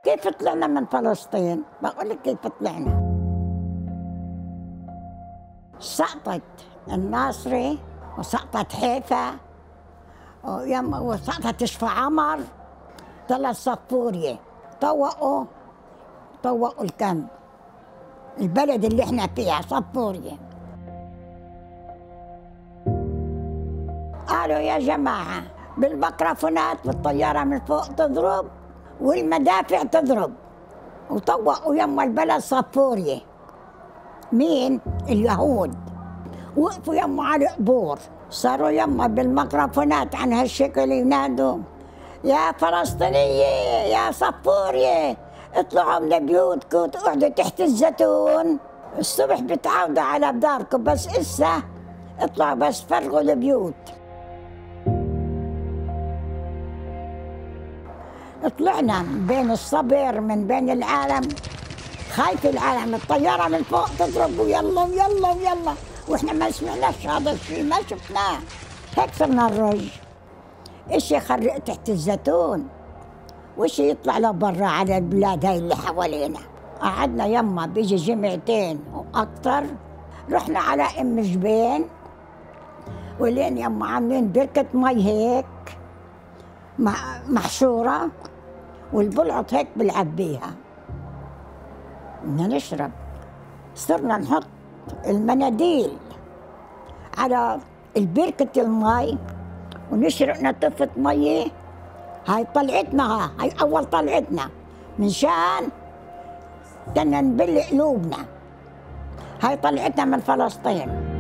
كيف طلعنا من فلسطين؟ بقول لك كيف طلعنا. سقطت الناصري وسقطت حيفا وسقطت شفا عمر، طلع صفورية. طوقوا الكامب، البلد اللي احنا فيها صفورية. قالوا يا جماعة بالميكروفونات والطيارة من فوق تضرب والمدافع تضرب، وطوقوا يما البلد صفورية. مين؟ اليهود. وقفوا يما على القبور، صاروا يما بالميكروفونات عن هالشكل ينادوا يا فلسطينية يا صفورية اطلعوا من بيوتكم وتقعدوا تحت الزيتون، الصبح بتعودوا على بداركم، بس إسا اطلعوا بس فرغوا البيوت. طلعنا من بين الصبر، من بين العالم، خايف العالم، الطيارة من فوق تضرب ويلا ويلا ويلا، واحنا ما سمعناش هذا الشيء، ما شفناه. هيك صرنا نرج، اشي يخرق تحت الزيتون واشي يطلع لبرا على البلاد هاي اللي حوالينا. قعدنا يما بيجي جمعتين واكثر، رحنا على ام جبين، ولين يما عاملين بركة مي هيك محشورة، والبلعط هيك بلعب بيها. بدنا نشرب، صرنا نحط المناديل على البركة المي ونشرق نطفة مية. هاي طلعتنا، هاي أول طلعتنا منشان بدنا نبل قلوبنا. هاي طلعتنا من فلسطين.